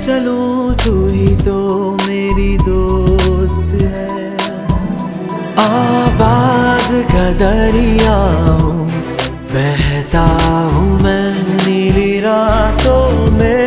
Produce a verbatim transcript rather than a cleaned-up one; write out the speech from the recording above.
चलूं तू ही तो मेरी दोस्त है। आवाज का दरिया हूँ, बहता हूँ मैं नीली रातों में।